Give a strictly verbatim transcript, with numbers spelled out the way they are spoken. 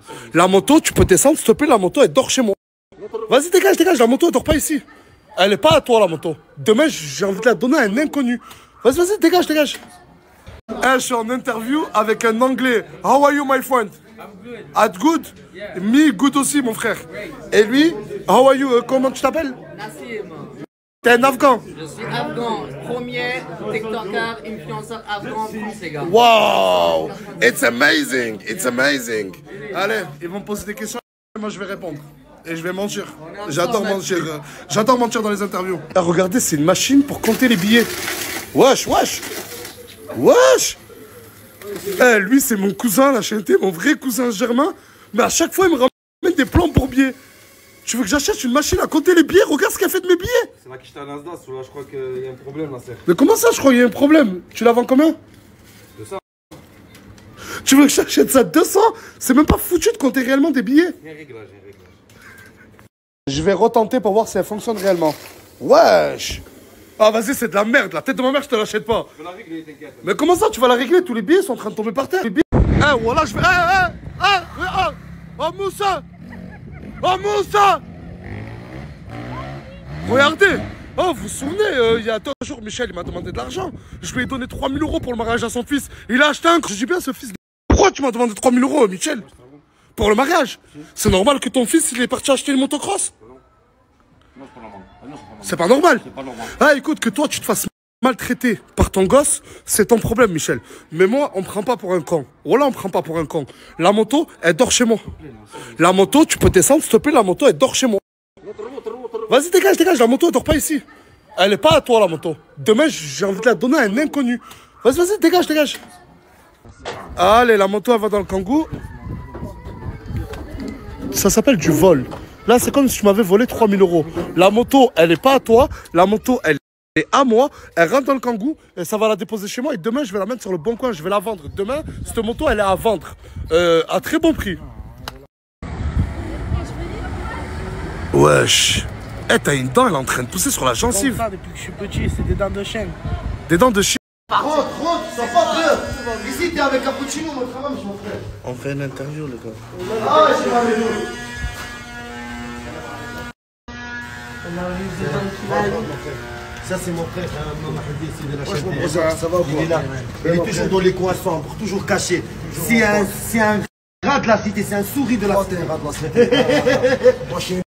La moto, tu peux descendre, s'il te plaît, la moto, elle dort chez moi. Vas-y, dégage, dégage, la moto, elle dort pas ici. Elle est pas à toi, la moto. Demain, j'ai envie de la donner à un inconnu. Vas-y, vas-y, dégage, dégage. Hey, je suis en interview avec un Anglais. How are you, my friend? I'm good. At good? Yeah. Me, good aussi, mon frère. Et lui, how are you? Euh, comment tu t'appelles? Nassim. T'es un Afghan? Je suis afghan. Premier TikToker, influenceur afghan en France, les gars. Wow! It's amazing! It's amazing! Allez, ils vont me poser des questions, moi je vais répondre. Et je vais mentir. J'adore mentir. euh, J'adore mentir dans les interviews. Eh, regardez, c'est une machine pour compter les billets. Wesh, wesh! Wesh! Eh, lui, c'est mon cousin, la chaîne, mon vrai cousin germain. Mais à chaque fois, il me ramène des plans pour billets. Tu veux que j'achète une machine à compter les billets? Regarde ce qu'elle fait de mes billets. C'est là qui à Nasdaq, là je crois qu'il y a un problème là, c'est. Mais comment ça, je crois qu'il y a un problème? Tu la vends combien? deux cents. Tu veux que j'achète ça deux cents? C'est même pas foutu de compter réellement des billets. J'ai un réglage, j'ai un réglage. Je vais retenter pour voir si elle fonctionne réellement. Wesh! Ah vas-y, c'est de la merde, la tête de ma mère, je te l'achète pas. Je peux la régler, t'inquiète. Mais comment ça, tu vas la régler? Tous les billets sont en train de tomber par terre. Les billets... Eh, voilà, je vais... Eh, eh, eh, eh, oh, oh, Moussa! Oh, Moussa! Regardez! Oh, vous vous souvenez, euh, il y a deux jours, Michel, il m'a demandé de l'argent. Je lui ai donné trois mille euros pour le mariage à son fils. Il a acheté un... Je dis bien, ce fils de... Pourquoi tu m'as demandé trois mille euros, Michel? Pour le mariage? C'est normal que ton fils, il est parti acheter une motocross? Non, c'est pas normal. Ah, non, C'est pas normal. C'est pas normal. Ah, écoute, que toi, tu te fasses maltraiter par ton gosse, c'est ton problème, Michel. Mais moi, on me prend pas pour un con. Voilà, on me prend pas pour un con. La moto, elle dort chez moi. La moto, tu peux descendre, s'il te plaît, la moto, elle dort chez moi. Vas-y, dégage, dégage, la moto, elle dort pas ici. Elle est pas à toi, la moto. Demain, j'ai envie de la donner à un inconnu. Vas-y, vas-y, dégage, dégage. Allez, la moto, elle va dans le kangou. Ça s'appelle du vol. Là, c'est comme si tu m'avais volé trois mille euros. La moto, elle est pas à toi. La moto, elle est à moi. Elle rentre dans le kangou et ça va la déposer chez moi. Et demain, je vais la mettre sur le bon coin. Je vais la vendre. Demain, cette moto, elle est à vendre. Euh, à très bon prix. Wesh. Eh, t'as une dent, elle est en train de pousser sur la gencive. Ça, depuis que je suis petit, c'est des dents de chêne. Des dents de chien. Rentre, rentre, sois pas peur. Ici, t'es avec Cappuccino, mon frère, mon frère. On fait une interview, les gars. Ah, je suis avec nous. Ça, c'est mon frère, c'est de la chaîne. Ça va, il est là. Il est toujours dans les coins sombres, toujours caché. C'est un, c'est un rat de la cité, c'est un souris de la cité.